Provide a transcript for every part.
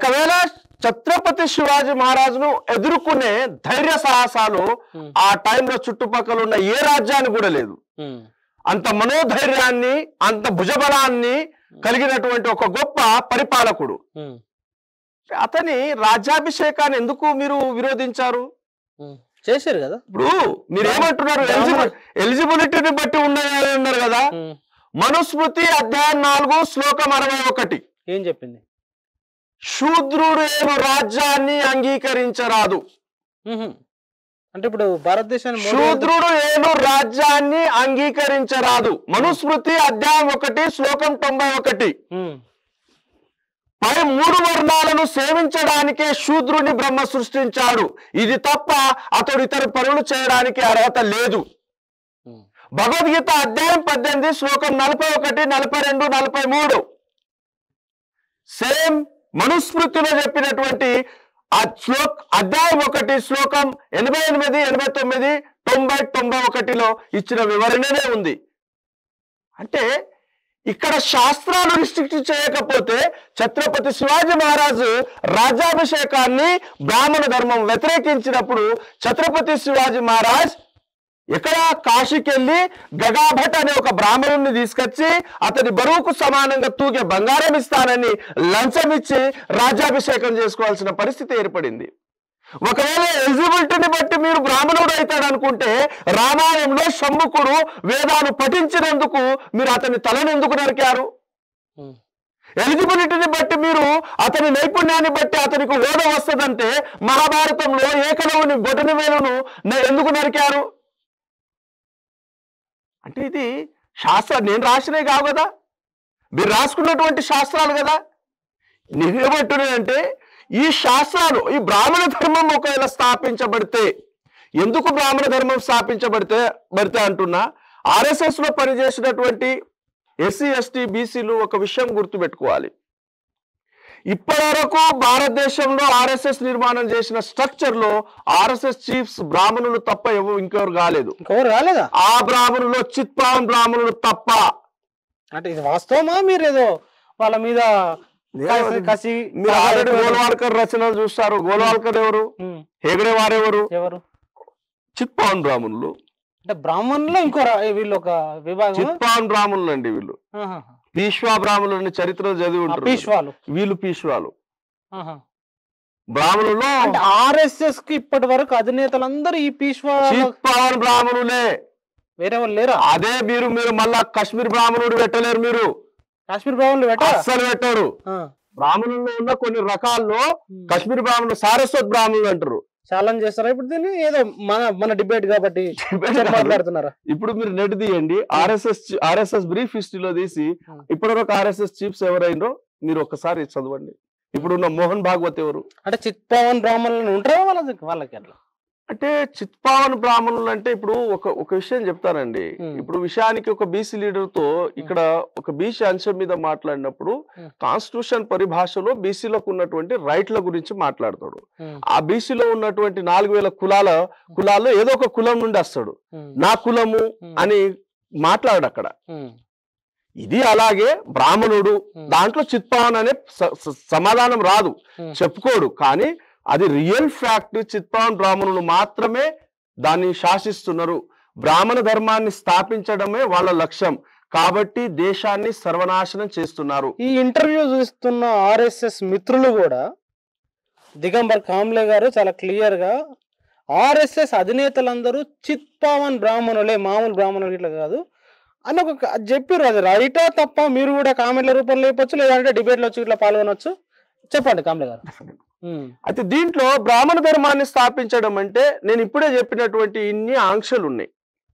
ఒకవేళ ఛత్రపతి శివాజీ మహారాజును ఎదుర్కొనే ధైర్య సాహసాలు ఆ టైంలో చుట్టుపక్కల ఉన్న ఏ రాజ్యానికి కూడా లేదు. అంత మనోధైర్యాన్ని, అంత భుజబలాన్ని కలిగినటువంటి ఒక గొప్ప పరిపాలకుడు. అతని రాజ్యాభిషేకాన్ని ఎందుకు మీరు విరోధించారు? చేశారు కదా. ఇప్పుడు మీరు ఏమంటున్నారు? ఎలిజిబిలిటీని బట్టి ఉన్నాయన్నారు కదా. మనుస్మృతి అధ్యాయం 4 శ్లోకం 61 ఏం చెప్పింది? శూద్రుడేను రాజ్యాన్ని అంగీకరించరాదు. అంటే ఇప్పుడు భారతదేశాన్ని శూద్రుడు ఏను రాజ్యాన్ని అంగీకరించరాదు. మనుస్మృతి అధ్యాయం 1 శ్లోకం 91. పై 3 వర్ణాలను సేవించడానికే శూద్రుని బ్రహ్మ సృష్టించాడు. ఇది తప్ప అతడు ఇతర పనులు చేయడానికి అర్హత లేదు. భగవద్గీత అధ్యాయం 18 శ్లోకం 41, 42, 43 సేమ్ మనుస్మృతిలో చెప్పినటువంటి అధ్యాయం 1 శ్లోకం 88, 89, 90, 91లో ఇచ్చిన వివరణనే ఉంది. అంటే ఇక్కడ శాస్త్రాలు రిస్ట్రిక్ట్ చేయకపోతే ఛత్రపతి శివాజీ మహారాజు రాజ్యాభిషేకాన్ని బ్రాహ్మణ ధర్మం వ్యతిరేకించినప్పుడు ఛత్రపతి శివాజీ మహారాజ్ ఎక్కడ కాశీకి వెళ్ళి గగాభట్ అనే ఒక బ్రాహ్మణుని తీసుకొచ్చి అతని బరువుకు సమానంగా తూగే బంగారం ఇస్తానని లంచం ఇచ్చి రాజ్యాభిషేకం చేసుకోవాల్సిన పరిస్థితి ఏర్పడింది. ఒకవేళ ఎలిజిబిలిటీని బట్టి మీరు బ్రాహ్మణుడు అవుతాడు అనుకుంటే రామాయణంలో షణ్ముఖుడు వేదాలు పఠించినందుకు మీరు అతని తలను ఎందుకు నరికారు? ఎలిజిబిలిటీని బట్టి మీరు అతని నైపుణ్యాన్ని బట్టి అతనికి హోదా వస్తుందంటే మహాభారతంలో ఏకలవుని బొటని వేలును ఎందుకు నరికారు? అంటే ఇది శాస్త్రాలు నేను రాసినవి కావు కదా, మీరు రాసుకున్నటువంటి శాస్త్రాలు కదా. నేనేమంటున్నానంటే ఈ శాస్త్రాలు, ఈ బ్రాహ్మణ ధర్మం ఒకవేళ స్థాపించబడితే, ఎందుకు బ్రాహ్మణ ధర్మం స్థాపించబడితే అంటున్నా, ఆర్ఎస్ఎస్ లో పనిచేసినటువంటి ఎస్సీ, ఎస్టీ, బీసీలు ఒక విషయం గుర్తుపెట్టుకోవాలి. ఇప్పటి వరకు భారతదేశంలో ఆర్ఎస్ఎస్ నిర్మాణం చేసిన స్ట్రక్చర్ లో ఆర్ఎస్ఎస్ చీఫ్స్ బ్రాహ్మణులు తప్ప ఇంకెవరు కాలేదు. ఆ బ్రాహ్మణులు చిత్పావన్ బ్రాహ్మణులు తప్ప. అంటే ఇది వాస్తవమా? మీరు ఏదో వాళ్ళ మీద మీరు ఆల్రెడీ గోల్వాల్కర్ రచనలు చూస్తారు. గోల్వాల్కర్ ఎవరు? హెగడే వారెవరు? చిత్పావన్ బ్రాహ్మణులు. అంటే బ్రాహ్మణులు ఇంకో వీళ్ళు ఒక విభాగం. చిత్పావన్ బ్రాహ్మణులు అండి వీళ్ళు. పీష్వా బ్రాహ్మణులని చరిత్రలో చదివి ఉంటారు. వీళ్ళు పీష్వాలు. బ్రాహ్మణులు ఆర్ఎస్ఎస్ కి ఇప్పటి వరకు అధినేతలందరూ ఈ పీష్వా చిత్పావన్ బ్రాహ్మణులే, వేరే వాళ్ళు లేరు. అదే మీరు మళ్ళా కాశ్మీర్ బ్రాహ్మణుడు పెట్టలేరు. మీరు కాశ్మీర్ బ్రాహ్మణులు అస్సలు పెట్టారు. బ్రాహ్మణుల్లో ఉన్న కొన్ని రకాల్లో కాశ్మీర్ బ్రాహ్మణులు సారస్వత్ బ్రాహ్మణులు అంటారు. ఛాలెంజ్ చేస్తారా ఇప్పుడు దీన్ని? ఏదో మన డిబేట్ కాబట్టి మాట్లాడుతున్నారా? ఇప్పుడు మీరు నెట్ తీయండి, ఆర్ఎస్ఎస్ బ్రీఫ్ హిస్టరీలో తీసి ఇప్పటి వరకు ఆర్ఎస్ఎస్ చీఫ్స్ ఎవరైందో మీరు ఒక్కసారి చదవండి. ఇప్పుడున్న మోహన్ భాగవత్ ఎవరు? అంటే చిత్పావన్ బ్రాహ్మణులు ఉంటారా వాళ్ళకి? అట్లా అంటే చిత్పావన్ బ్రాహ్మణులు అంటే ఇప్పుడు ఒక విషయం చెప్తానండి. ఇప్పుడు విషయానికి ఒక బీసీ లీడర్ తో ఇక్కడ ఒక బీసీ అంశం మీద మాట్లాడినప్పుడు కాన్స్టిట్యూషన్ పరిభాషలో బీసీలకు ఉన్నటువంటి రైట్ల గురించి మాట్లాడతాడు. ఆ బీసీలో ఉన్నటువంటి 4000 కులాల్లో ఏదో ఒక కులం నుండి వస్తాడు. నా కులము అని మాట్లాడు అక్కడ. ఇది అలాగే బ్రాహ్మణుడు దాంట్లో చిత్పావన్ అనే సమాధానం రాదు, చెప్పుకోడు. కానీ అది రియల్ ఫ్యాక్ట్. చిత్పావన్ బ్రాహ్మణులు మాత్రమే దాన్ని శాసిస్తున్నారు. బ్రాహ్మణ ధర్మాన్ని స్థాపించడమే వాళ్ళ లక్ష్యం. కాబట్టి దేశాన్ని సర్వనాశనం చేస్తున్నారు. ఈ ఇంటర్వ్యూ చూస్తున్న ఆర్ఎస్ఎస్ మిత్రులు కూడా దిగంబర్ కాంబ్లే గారు చాలా క్లియర్ గా ఆర్ఎస్ఎస్ అధినేతలందరూ చిత్పావన్ బ్రాహ్మణులే, మామూలు బ్రాహ్మణులు ఇట్లా కాదు అని ఒక చెప్పారు. అది రైటా తప్ప? మీరు కూడా కామెంట్ల రూపంలో లేపొచ్చు, లేదంటే డిబేట్లో వచ్చి ఇట్లా పాల్గొనొచ్చు. చెప్పండి కాంబ్లే గారు. అయితే దీంట్లో బ్రాహ్మణ ధర్మాన్ని స్థాపించడం అంటే నేను ఇప్పుడే చెప్పినటువంటి ఇన్ని ఆంక్షలు ఉన్నాయి.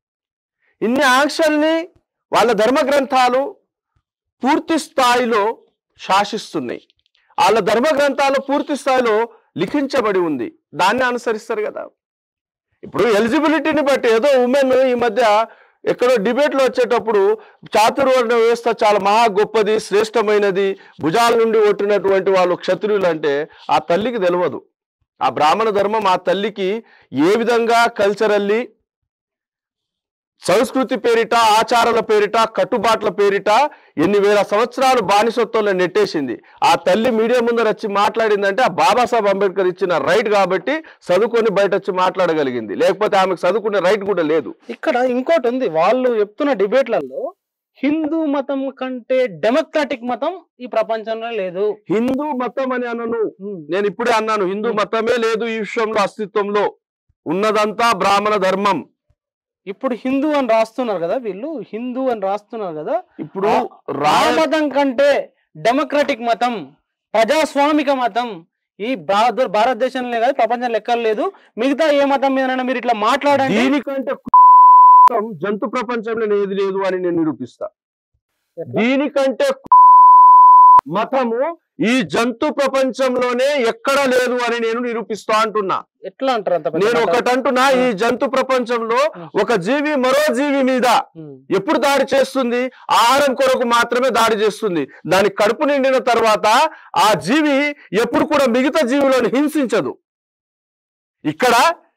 ఇన్ని ఆంక్షల్ని వాళ్ళ ధర్మ గ్రంథాలు పూర్తి స్థాయిలో శాసిస్తున్నాయి. వాళ్ళ ధర్మ గ్రంథాలు పూర్తి స్థాయిలో లిఖించబడి ఉంది. దాన్ని అనుసరిస్తారు కదా. ఇప్పుడు ఎలిజిబిలిటీని బట్టి ఏదో ఉమెన్ ఈ మధ్య ఎక్కడో డిబేట్లో వచ్చేటప్పుడు చాతుర్వర్ణ వ్యవస్థ చాలా మహా గొప్పది, శ్రేష్టమైనది, భుజాల నుండి కొట్టినటువంటి వాళ్ళు క్షత్రియులు అంటే ఆ తల్లికి తెలియదు. ఆ బ్రాహ్మణ ధర్మం ఆ తల్లికి ఏ విధంగా కల్చరల్లీ సంస్కృతి పేరిట, ఆచారాల పేరిట, కట్టుబాట్ల పేరిట ఎన్ని వేల సంవత్సరాలు బానిసత్వంలో నెట్టేసింది. ఆ తల్లి మీడియా ముందర వచ్చి మాట్లాడిందంటే ఆ బాబాసాహెబ్ అంబేద్కర్ ఇచ్చిన రైట్ కాబట్టి చదువుకొని బయట వచ్చి మాట్లాడగలిగింది, లేకపోతే ఆమెకు చదువుకునే రైట్ కూడా లేదు. ఇక్కడ ఇంకోటి ఉంది, వాళ్ళు చెప్తున్న డిబేట్లలో హిందూ మతం కంటే డెమోక్రాటిక్ మతం ఈ ప్రపంచంలో లేదు. హిందూ మతం అని అనను, నేను ఇప్పుడే అన్నాను, హిందూ మతమే లేదు ఈ విశ్వంలో, అస్తిత్వంలో ఉన్నదంతా బ్రాహ్మణ ధర్మం. ఇప్పుడు హిందూ అని రాస్తున్నారు కదా వీళ్ళు, హిందూ అని రాస్తున్నారు కదా, ఇప్పుడు మతం కంటే డెమోక్రాటిక్ మతం, ప్రజాస్వామిక మతం ఈ భారతదేశంలో కాదు ప్రపంచం లెక్కలు లేదు. మిగతా ఏ మతం మీద మీరు ఇట్లా మాట్లాడండి, దీనికంటే జంతు ప్రపంచంలో ఏది లేదు అని నేను నిరూపిస్తా. దీనికంటే మతము ఈ జంతు ప్రపంచంలోనే ఎక్కడ లేదు అని నేను నిరూపిస్తా అంటున్నా. ఎట్లా అంటారు? నేను ఒకటి అంటున్నా, ఈ జంతు ప్రపంచంలో ఒక జీవి మరో జీవి మీద ఎప్పుడు దాడి చేస్తుంది? ఆహారం కొరకు మాత్రమే దాడి చేస్తుంది. దాని కడుపు నిండిన తర్వాత ఆ జీవి ఎప్పుడు కూడా మిగతా జీవులను హింసించదు. ఇక్కడ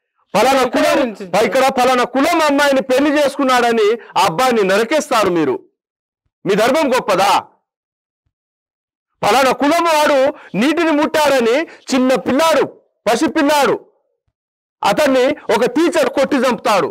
ఫలానా కులం అమ్మాయిని పెళ్లి చేసుకున్నాడని ఆ అబ్బాయిని నరికేస్తారు. మీరు, మీ ధర్మం గొప్పదా? ఫలానా కులం వాడు నీటిని ముట్టాడని చిన్న పిల్లాడు, పసిపిల్లాడు, అతన్ని ఒక టీచర్ కొట్టి చంపుతాడు.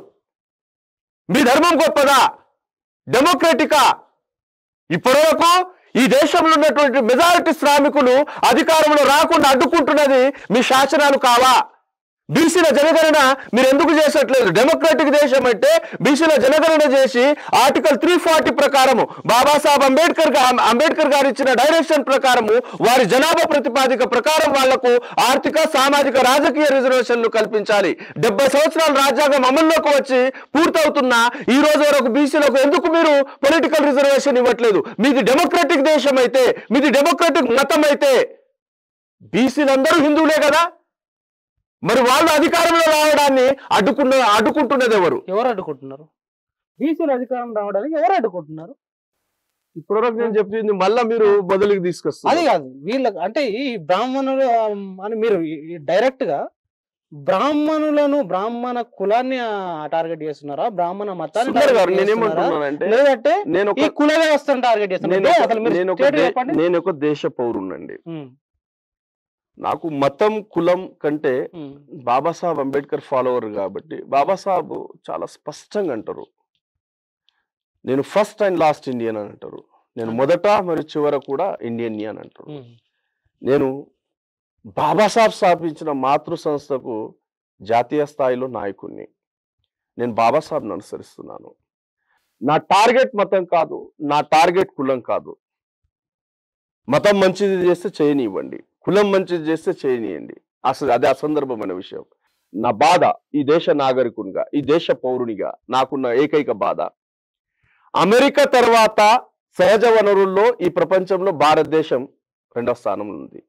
మీ ధర్మం గొప్పదా? డెమోక్రటికా? ఇప్పటివరకు ఈ దేశంలో ఉన్నటువంటి మెజారిటీ శ్రామికులు అధికారంలో రాకుండా అడ్డుకుంటున్నది మీ శాసనాలు కావా? బీసీల జనగణన మీరు ఎందుకు చేసట్లేదు? డెమోక్రటిక్ దేశం అంటే బీసీల జనగణన చేసి ఆర్టికల్ 340 ప్రకారము బాబాసాహెబ్ అంబేద్కర్ గారు ఇచ్చిన డైరెక్షన్ ప్రకారము వారి జనాభా ప్రతిపాదిక ప్రకారం వాళ్లకు ఆర్థిక, సామాజిక, రాజకీయ రిజర్వేషన్లు కల్పించాలి. 70 సంవత్సరాల రాజ్యాంగం అమల్లోకి వచ్చి పూర్తవుతున్న ఈ రోజు వరకు బీసీలకు ఎందుకు మీరు పొలిటికల్ రిజర్వేషన్ ఇవ్వట్లేదు? మీది డెమోక్రటిక్ దేశం అయితే, మీది డెమోక్రటిక్ మతం అయితే బీసీలందరూ హిందువులే కదా, మరి వాళ్ళు అధికారంలో రావడాన్ని అడ్డుకుంటున్నది ఎవరు? ఎవరు అడ్డుకుంటున్నారు? బీసీలు అధికారం రావడానికి ఎవరు అడ్డుకుంటున్నారు? ఇప్పటివరకు నేను చెప్పింది మళ్ళా మీరు బదులుకి తీసుకొస్తారు. అది కాదు వీళ్ళకి, అంటే ఈ బ్రాహ్మణులు అని మీరు డైరెక్ట్ గా బ్రాహ్మణ కులాన్ని టార్గెట్ చేస్తున్నారా? బ్రాహ్మణ మతాన్ని లేదంటే ఈ కుల వ్యవస్థను టార్గెట్ చేస్తున్నారు? నేను ఒక దేశ పౌరునండి. నాకు మతం, కులం కంటే బాబాసాహెబ్ అంబేద్కర్ ఫాలోవర్ కాబట్టి బాబాసాహెబ్ చాలా స్పష్టంగా అంటారు, నేను ఫస్ట్ అండ్ లాస్ట్ ఇండియన్ అని అంటారు. నేను మొదట మరియు చివర కూడా ఇండియన్ అని అంటారు. నేను బాబాసాహెబ్ స్థాపించిన మాతృ సంస్థకు జాతీయ స్థాయిలో నాయకుడిని. నేను బాబాసాహెబ్ని అనుసరిస్తున్నాను. నా టార్గెట్ మతం కాదు, నా టార్గెట్ కులం కాదు. మతం మంచిది చేస్తే చేయనివ్వండి, కులం మంచిది చేస్తే చేయనియండి, అసలు అదే అసందర్భమైన విషయం. నా బాధ ఈ దేశ నాగరికునిగా, ఈ దేశ పౌరునిగా నాకున్న ఏకైక బాధ, అమెరికా తర్వాత సహజ వనరుల్లో ఈ ప్రపంచంలో భారతదేశం 2వ స్థానంలో ఉంది.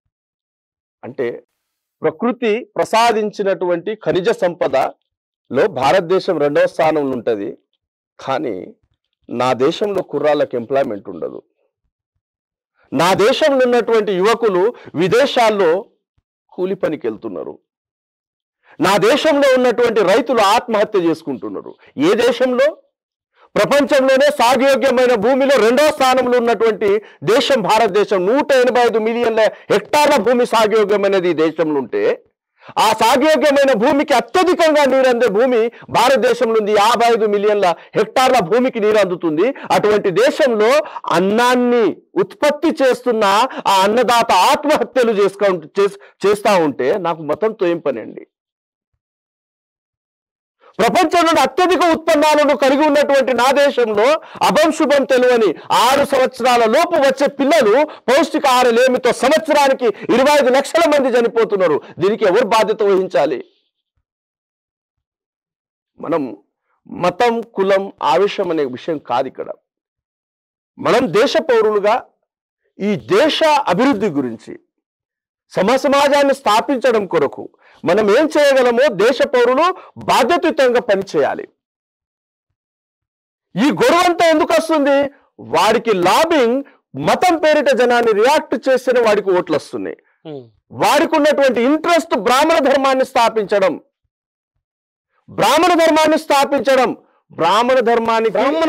అంటే ప్రకృతి ప్రసాదించినటువంటి ఖనిజ సంపదలో భారతదేశం 2వ స్థానంలో ఉంటుంది. కానీ నా దేశంలో కుర్రాళ్ళకి ఎంప్లాయ్మెంట్ ఉండదు. నా దేశంలో ఉన్నటువంటి యువకులు విదేశాల్లో కూలి పనికి వెళ్తున్నారు. నా దేశంలో ఉన్నటువంటి రైతులు ఆత్మహత్య చేసుకుంటున్నారు. ఏ దేశంలో? ప్రపంచంలోనే సాగుయోగ్యమైన భూమిలో 2వ స్థానంలో ఉన్నటువంటి దేశం భారతదేశం. 185 మిలియన్ల హెక్టార్ల భూమి సాగుయోగ్యమైనది ఈ దేశంలో ఉంటే, ఆ సాగుయోగ్యమైన భూమికి అత్యధికంగా నీరందే భూమి భారతదేశంలో ఉంది. 55 మిలియన్ల హెక్టార్ల భూమికి నీరు అందుతుంది. అటువంటి దేశంలో అన్నాన్ని ఉత్పత్తి చేస్తున్న ఆ అన్నదాత ఆత్మహత్యలు చేస్తా ఉంటే నాకు మతంతో ఏం పని అండి? ప్రపంచంలోని అత్యధిక ఉత్పన్నాలను కలిగి ఉన్నటువంటి నా దేశంలో అభం శుభం తెలియని 6 సంవత్సరాల లోపు వచ్చే పిల్లలు పౌష్టికాహార లేమితో సంవత్సరానికి 25 లక్షల మంది చనిపోతున్నారు. దీనికి ఎవరు బాధ్యత వహించాలి? మనం మతం, కులం, ఆవేశం అనే విషయం కాదు ఇక్కడ. మనం దేశ పౌరులుగా ఈ దేశ అభివృద్ధి గురించి, సమాజాన్ని స్థాపించడం కొరకు మనం ఏం చేయగలమో దేశ పౌరులు బాధ్యతాయుతంగా పనిచేయాలి. ఈ గొడవంతా ఎందుకు వస్తుంది? వాడికి లాబింగ్, మతం పేరిట జనాన్ని రియాక్ట్ చేస్తేనే వాడికి ఓట్లు వస్తున్నాయి. వాడికి ఉన్నటువంటి ఇంట్రెస్ట్ బ్రాహ్మణ ధర్మాన్ని స్థాపించడం, బ్రాహ్మణ ధర్మానికి